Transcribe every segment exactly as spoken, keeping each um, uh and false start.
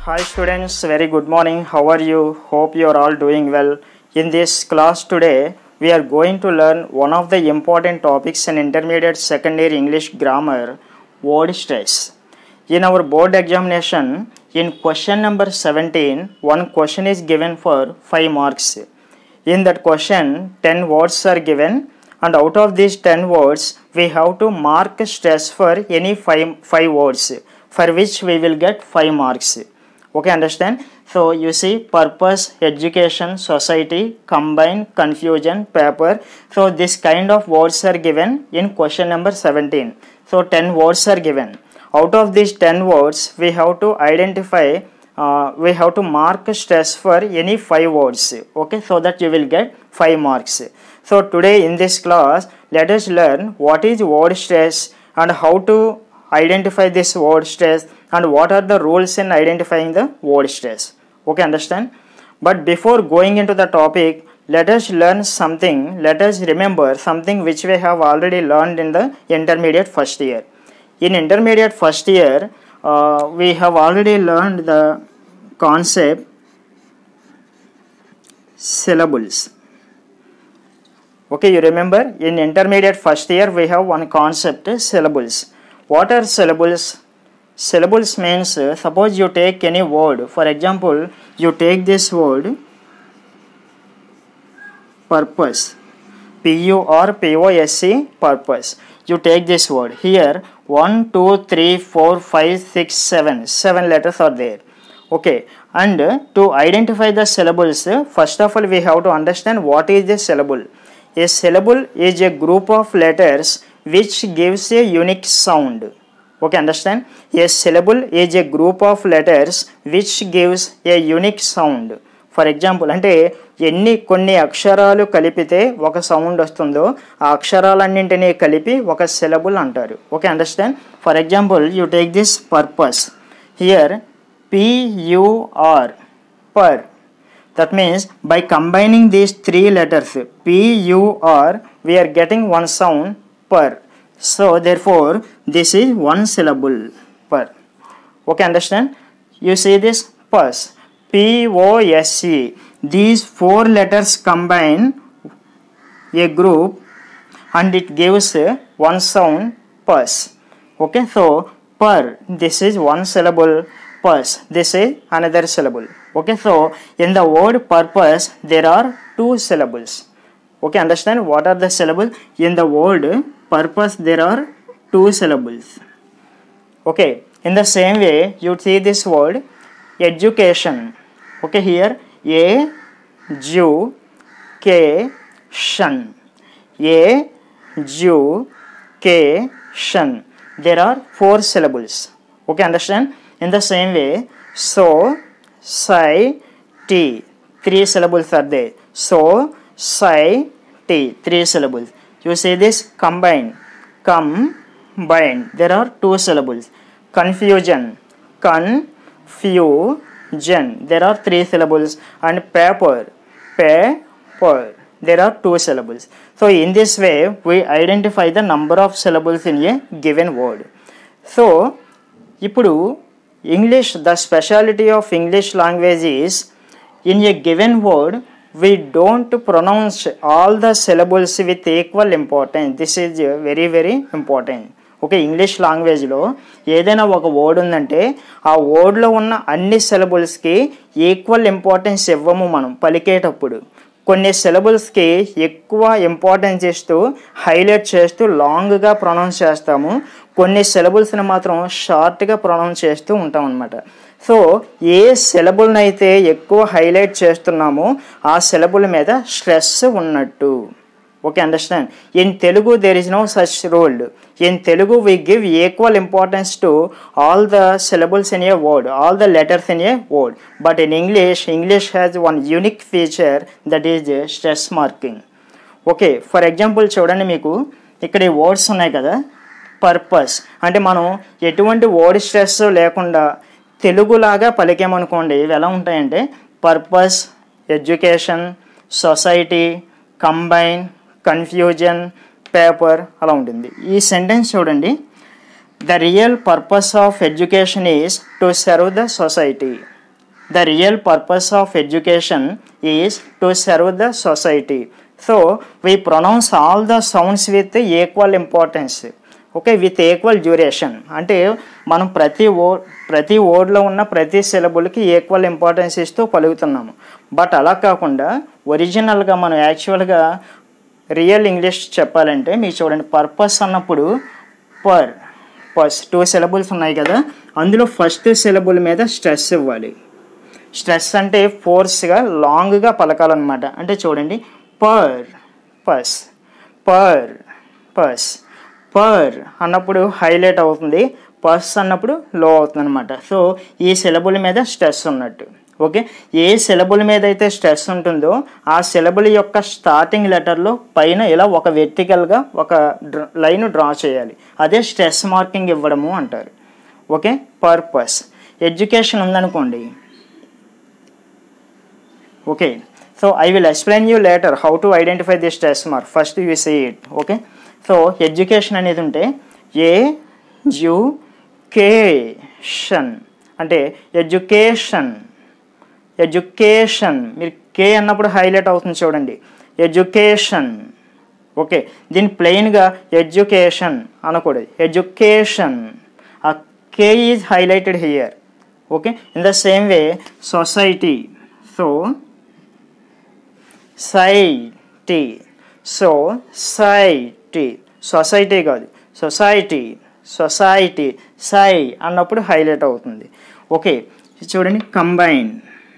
Hi students, very good morning. How are you? Hope you are all doing well. In this class today, we are going to learn one of the important topics in intermediate secondary English grammar, word stress. In our board examination, in question number seventeen, one question is given for five marks. In that question, ten words are given, and out of these ten words, we have to mark stress for any five, five words, for which we will get five marks. Okay, understand? So you see, purpose, education, society, combine, confusion, paper. So this kind of words are given in question number seventeen. So ten words are given. Out of these ten words, we have to identify, uh, we have to mark stress for any five words. Okay, so that you will get five marks. So today in this class, let us learn what is word stress and how to identify this word stress and what are the rules in identifying the word stress. Okay, understand? But before going into the topic, let us learn something, let us remember something which we have already learned in the intermediate first year. In intermediate first year, uh, we have already learned the concept syllables. Okay, you remember in intermediate first year we have one concept, syllables. What are syllables? Syllables means, uh, suppose you take any word. For example, you take this word purpose, P U R P O S E, purpose. You take this word. Here one, two, three, four, five, six, seven. Seven letters are there. Okay, and uh, to identify the syllables, uh, first of all we have to understand what is the syllable. A syllable is a group of letters which gives a unique sound. Okay, understand? A syllable is a group of letters which gives a unique sound. For example, అంటే ఎన్ని కొన్ని అక్షరాలు కలిపితే ఒక sound వస్తుందో ఆ అక్షరాలన్నింటినీ కలిపి ఒక సిలబుల్ అంటారు. Okay, understand? For example you take this purpose. Here P U R, per. That means by combining these three letters P U R, we are getting one sound, per. So therefore this is one syllable, per. Okay, understand? You see this pus, P O S E. These four letters combine a group and it gives one sound, pus. Okay, so per, this is one syllable, pus, this is another syllable. Okay, so in the word purpose there are two syllables. Okay, understand what are the syllables? In the word purpose there are two syllables. Okay, in the same way you see this word education. Okay, here A Ju K Shan, A Ju K Shan. There are four syllables. Okay, understand? In the same way, so Sai T, three syllables are there. So Sai T, three syllables. You see this combine, combine. There are two syllables. Confusion, confusion. There are three syllables. And paper, paper. There are two syllables. So in this way, we identify the number of syllables in a given word. So, ఇప్పుడు English, the speciality of English language is, in a given word, we don't pronounce all the syllables with equal importance. This is very very important. Okay, English language లో ఏదైనా ఒక word ఉందంటే ఆ వర్డ్లో ఉన్న అన్ని సిలబుల్స్కి equal importance ఇవ్వము మనం పలికేటప్పుడు. కొన్ని సిలబుల్స్కి ఎక్కువ ఇంపార్టెన్స్ ఇస్తూ హైలైట్ చేస్తూ లాంగ్గా ప్రొనౌన్స్ చేస్తాము. కొన్ని సిలబుల్స్ని మాత్రం షార్ట్గా ప్రొనౌన్స్ చేస్తూ ఉంటాం అన్నమాట. సో ఏ సిలబుల్ని అయితే ఎక్కువ హైలైట్ చేస్తున్నామో ఆ సిలబుల్ మీద స్ట్రెస్ ఉన్నట్టు. Okay, understand? In Telugu there is no such rule. In Telugu we give equal importance to all the syllables in a word, all the letters in a word. But in English, English has one unique feature, that is stress marking. Okay, for example చూడండి, మీకు ఇక్కడ ఈ words ఉన్నాయి కదా, purpose అంటే మనం ఎటువంటి word stress లేకుండా తెలుగులాగా పలికేమనుకోండి, ఇవి ఎలా ఉంటాయంటే purpose, education, society, combine, confusion, paper అలా ఉంటుంది. ఈ సెంటెన్స్ చూడండి, the real purpose of education is to serve the society. the real purpose of education is to serve the society. So we pronounce all the sounds with equal importance, okay, with equal duration. అంటే మనం ప్రతి ఓ ప్రతి వర్డ్లో ఉన్న ప్రతి సిలబుల్కి equal importance ఇస్తూ పలుకుతున్నాము. But అలా కాకుండా ఒరిజినల్గా మనం యాక్చువల్గా రియల్ ఇంగ్లీష్ చెప్పాలంటే మీకు చూడండి, పర్పస్ అన్నప్పుడు పర్ పస్ టూ సిలబుల్స్ ఉన్నాయి కదా, అందులో ఫస్ట్ సిలబుల్ మీద స్ట్రెస్ ఇవ్వాలి. స్ట్రెస్ అంటే ఫోర్స్గా లాంగ్గా పలకాలన్నమాట. అంటే చూడండి, pur pose pur pose pur అన్నప్పుడు హైలైట్ అవుతుంది, పస్ అన్నప్పుడు లో అవుతుంది అనమాట. సో ఈ సిలబుల్ మీద స్ట్రెస్ ఉన్నట్టు. ఓకే, ఏ సిలబుల్ మీద అయితే స్ట్రెస్ ఉంటుందో ఆ సిలబుల్ యొక్క స్టార్టింగ్ లెటర్లో పైన ఇలా ఒక వెర్టికల్గా ఒక లైన్ డ్రా చేయాలి. అదే స్ట్రెస్ మార్కింగ్ ఇవ్వడము అంటారు. Okay, purpose. ఎడ్యుకేషన్ ఉందనుకోండి, okay, so I will explain you later how to identify the stress mark. First you see it. Okay, so education అనేది ఉంటే ఏ జు కేషన్ అంటే ఎడ్యుకేషన్ ఎడ్యుకేషన్ మీరు కే అన్నప్పుడు హైలైట్ అవుతుంది చూడండి, ఎడ్యుకేషన్. ఓకే, దీన్ని ప్లెయిన్గా ఎడ్యుకేషన్ అనకూడదు, ఎడ్యుకేషన్. ఆ ca is highlighted here. Okay, in the same way society. So ciety society society కాదు సొసైటీ సొసైటీ సై అన్నప్పుడు హైలైట్ అవుతుంది. ఓకే, చూడండి, కంబైన్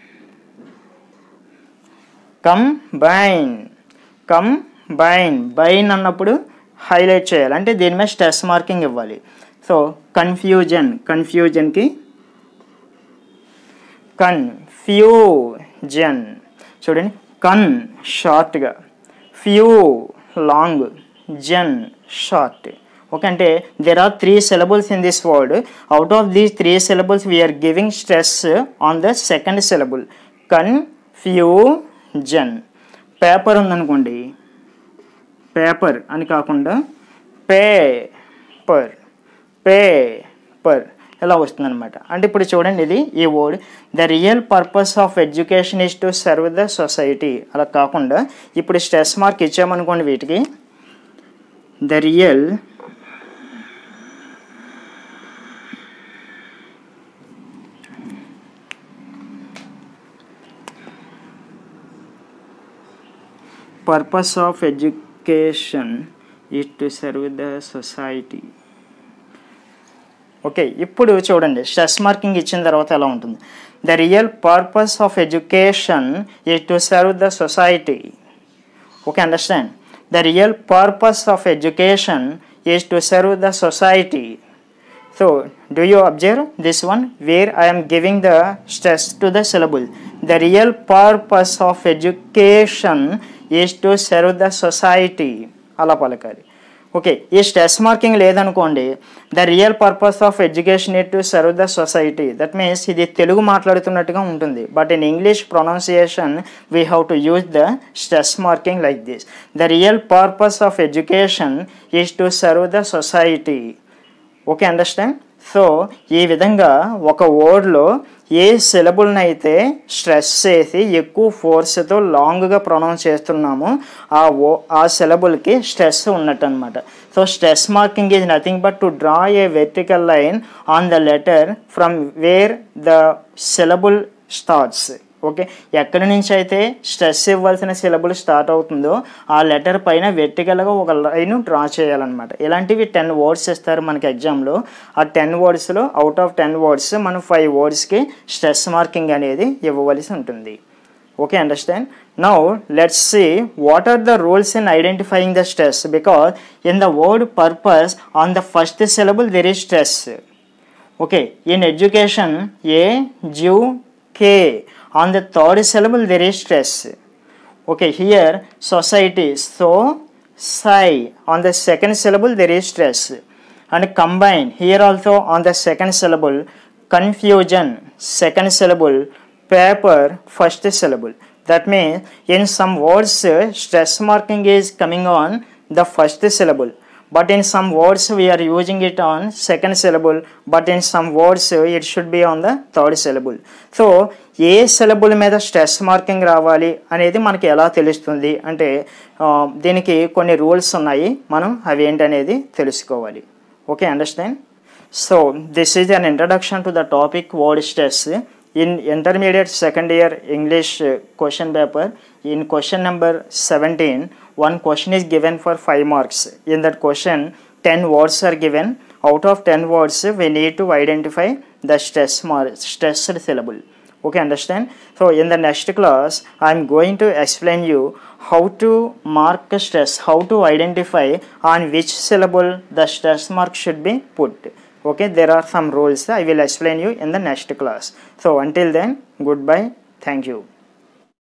కంబైన్ కంబైన్ బైన్ అన్నప్పుడు హైలైట్ చేయాలి, అంటే దీని మీద స్ట్రెస్ మార్కింగ్ ఇవ్వాలి. సో కన్ఫ్యూజన్ కన్ఫ్యూజన్కి కన్ఫ్యూజన్ చూడండి, కన్ షార్ట్గా, fu long, sion short. Okay, అంటే there are three syllables in this word. Out of these three syllables we are giving stress on the second syllable, confusion. Paper ఉందనుకోండి, paper అని కాకుండా paper paper ఇలా వస్తుందన్నమాట. అంటే ఇప్పుడు చూడండి, ఇది ఈ word the real purpose of education is to serve the society. అలా కాకుండా ఇప్పుడు స్ట్రెస్ మార్క్ ఇచ్చామనుకోండి వీటికి, the real purpose of education is to serve the society. Okay, ఇప్పుడు చూడండి స్ట్రెస్ మార్కింగ్ ఇచ్చిన తర్వాత ఎలా ఉంటుంది. The real purpose of education is to serve the society. Okay, understand, the real purpose of education is to serve the society. So do you observe this one where I am giving the stress to the syllable. The real purpose of education is to serve the society అలా పలకాలి. Okay, ఈ stress marking లేదనుకోండి, the real purpose of education it to serve the society. That means ఇది తెలుగు మాట్లాడుతున్నట్టుగా ఉంటుంది, but in English pronunciation we have to use the stress marking like this. The real purpose of education is to serve the society. Okay, understand. So ఈ విధంగా ఒక వర్డ్లో ఏ సిలబుల్ని అయితే stress చేసి ఎక్కువ ఫోర్స్తో లాంగ్గా pronounce చేస్తున్నామో ఆ ఓ ఆ సిలబుల్కి స్ట్రెస్ ఉన్నట్టు అనమాట. So stress marking is nothing but to draw a vertical line on the letter from where the syllable starts. Okay, ఎక్కడి నుంచి అయితే స్ట్రెస్ ఇవ్వాల్సిన సిలబుల్ స్టార్ట్ అవుతుందో ఆ లెటర్ పైన వెర్టికల్గా ఒక లైన్ డ్రా చేయాలన్నమాట. ఇలాంటివి టెన్ వర్డ్స్ ఇస్తారు మనకి ఎగ్జామ్లో. ఆ టెన్ వర్డ్స్లో అవుట్ ఆఫ్ టెన్ వర్డ్స్ మనం ఫైవ్ వర్డ్స్కి స్ట్రెస్ మార్కింగ్ అనేది ఇవ్వవలసి ఉంటుంది. Okay, understand. Now let's see what are the rules in identifying the stress, because in the word purpose on the first syllable there is stress. Okay, in education e du ca on the third syllable there is stress. Okay, here society, so sai on the second syllable there is stress. And combine, here also on the second syllable, confusion second syllable, paper first syllable. That means in some words stress marking is coming on the first syllable, but in some words we are using it on second syllable, but in some words it should be on the third syllable. So ఏ syllable మీద stress marking రావాలి అనేది మనకి ఎలా తెలుస్తుంది అంటే దీనికి కొన్ని రూల్స్ ఉన్నాయి, మనం అవి ఏంటనేది తెలుసుకోవాలి. Okay, understand? So this is an introduction to the topic word stress. In intermediate second year English uh, question paper, in question number seventeen, one question is given for five marks. In that question, ten words are given. Out of ten words, we need to identify the stress mark, stressed syllable. Okay, understand? So in the next class, I am going to explain you how to mark stress, how to identify on which syllable the stress mark should be put. Okay, there are some rules I will explain you in the next class. So until then, goodbye. Thank you.